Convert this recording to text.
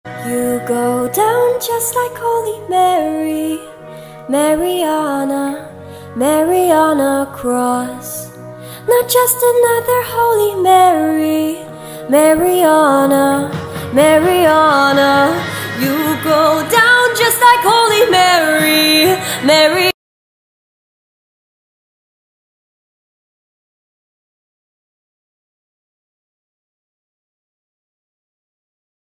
You go down just like Holy Mary, Mariana, Mariana Cross. Not just another Holy Mary, Mariana, Mariana. You go down just like Holy Mary, Mary.